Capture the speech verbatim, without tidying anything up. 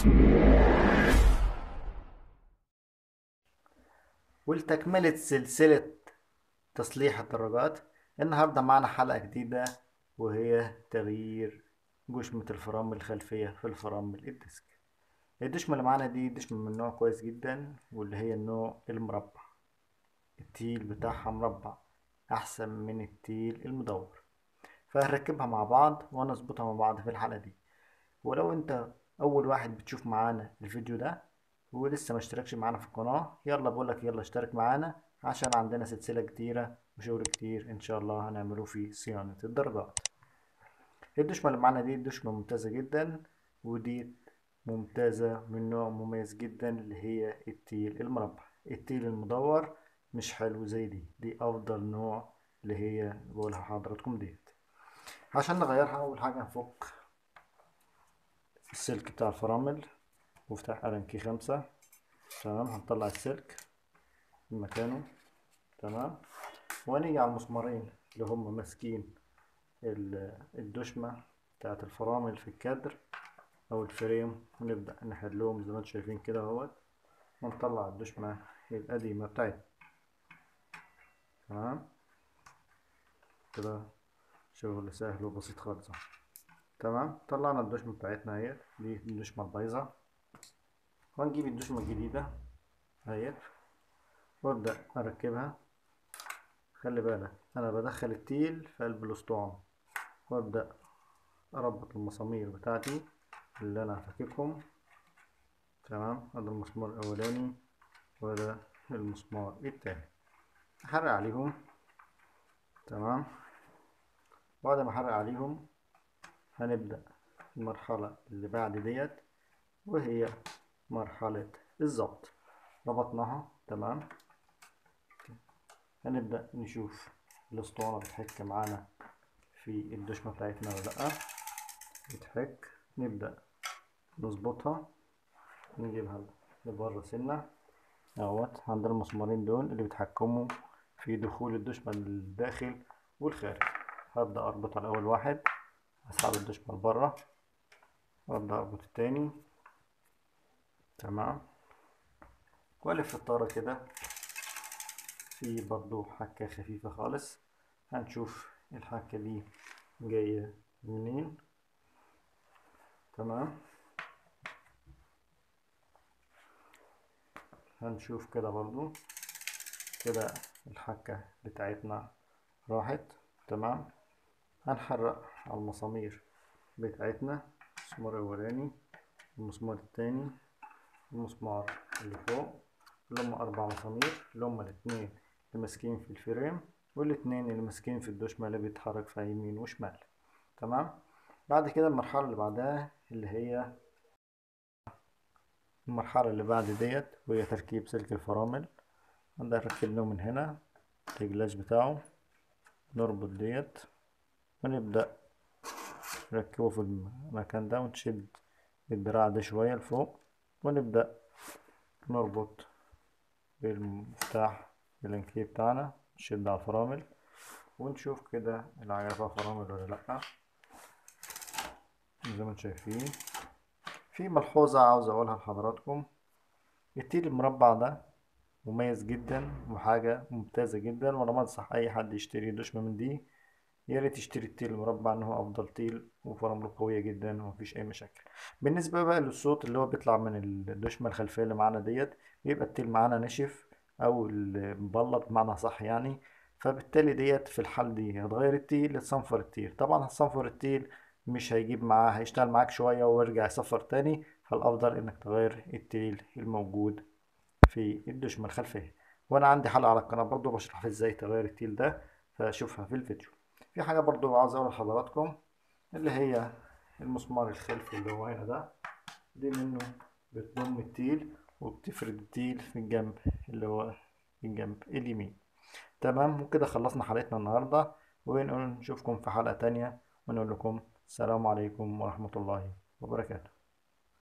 ولتكملة سلسلة تصليح الدراجات، النهاردة معنا حلقة جديدة وهي تغيير جشمة الفرامل الخلفية في الفرامل الديسك. الدشمة اللي معانا دي دشمة من نوع كويس جدا، واللي هي النوع المربع. التيل بتاعها مربع أحسن من التيل المدور، فهنركبها مع بعض ونظبطها مع بعض في الحلقة دي. ولو انت أول واحد بتشوف معانا الفيديو ده ولسه ما اشتركش معانا في القناة، يلا بقولك يلا اشترك معانا، عشان عندنا سلسلة كتيرة وشغل كتير ان شاء الله هنعمله في صيانة الدرجات. الدشمة اللي معانا دي دشمة ممتازة جدا، ودي ممتازة من نوع مميز جدا اللي هي التيل المربع. التيل المدور مش حلو زي دي دي افضل نوع اللي هي بقولها حضراتكم ديت. عشان نغيرها اول حاجة نفك السلك بتاع الفرامل مفتاح ألان كي خمسة. تمام، هنطلع السلك من مكانه. تمام، ونيجي على المسمارين اللي هم ماسكين الدشمة بتاعت الفرامل في الكادر أو الفريم، ونبدأ نحلهم زي ما انتم شايفين كده اهوت، ونطلع الدشمة القديمة بتاعتنا. تمام كده، شغل سهل وبسيط خالص. تمام، طلعنا الدشمة بتاعتنا اهي، دي الدشمة البايظة، ونجيب الدشمة الجديدة اهي وابدأ اركبها. خلي بالك انا بدخل التيل في قلب الاسطوانة وابدأ اربط المسامير بتاعتي اللي انا هفككهم. تمام، هذا المسمار الاولاني وده المسمار التاني، احرق عليهم. تمام، بعد ما احرق عليهم هنبدأ المرحلة اللي بعد ديت، وهي مرحلة الظبط. ربطناها تمام، هنبدأ نشوف الاسطوانة بتحك معانا في الدشمة بتاعتنا ولا لأ. بتحك، نبدأ نظبطها، نجيبها لبره سنة اهوت. عندنا المسمارين دول اللي بيتحكموا في دخول الدشمة للداخل والخارج. هبدأ أربط على أول واحد، أسحب الدشمة لبره وأبدأ أربط التاني. تمام، وألف الطارة كده. في برضو حكة خفيفة خالص، هنشوف الحكة دي جاية منين. تمام، هنشوف كده برضو كده الحكة بتاعتنا راحت. تمام، هنحرق على المسامير بتاعتنا، المسمار الأولاني، المسمار التاني، المسمار اللي فوق، اللي هم أربع مسامير اللي هم الاتنين اللي ماسكين في الفريم، والاتنين اللي ماسكين في الدشمة اللي بيتحرك فيها يمين وشمال. تمام، بعد كده المرحلة اللي بعدها اللي هي المرحلة اللي بعد ديت، وهي تركيب سلك الفرامل. نبدأ نركب له من هنا الرجلاج بتاعه، نربط ديت ونبدأ نركبه في المكان ده، ونشد الدراع ده شوية لفوق، ونبدأ نربط بالمفتاح الانكي بتاعنا، نشد على الفرامل ونشوف كده العجلة فيها فرامل ولا لأ. زي ما انتم شايفين. في ملحوظة عاوز أقولها لحضراتكم، التيل المربع ده مميز جدا وحاجة ممتازة جدا، وأنا بنصح أي حد يشتري دشمة من دي يا ريت يشتري التيل المربع، إن هو أفضل تيل وفرامله قوية جدا ومفيش أي مشاكل. بالنسبة بقى للصوت اللي هو بيطلع من الدشمة الخلفية اللي معانا ديت، بيبقى التيل معانا نشف أو مبلط بمعنى صح يعني، فبالتالي ديت في الحال دي هتغير التيل تصنفر التيل. طبعا هتصنفر التيل مش هيجيب معاه، هيشتغل معاك شوية ويرجع يصفر تاني، فالأفضل إنك تغير التيل الموجود في الدشمة الخلفية. وأنا عندي حلقة على القناة برضو بشرح ازاي تغير التيل ده، فشوفها في الفيديو. في حاجة برضو عاوز أقولها لحضراتكم، اللي هي المسمار الخلفي اللي هو هنا ده، دي منه بتضم التيل وبتفرد التيل في الجنب اللي هو في الجنب اليمين. تمام، وكده خلصنا حلقتنا النهاردة، ونقول نشوفكم في حلقة تانية، ونقول لكم السلام عليكم ورحمة الله وبركاته.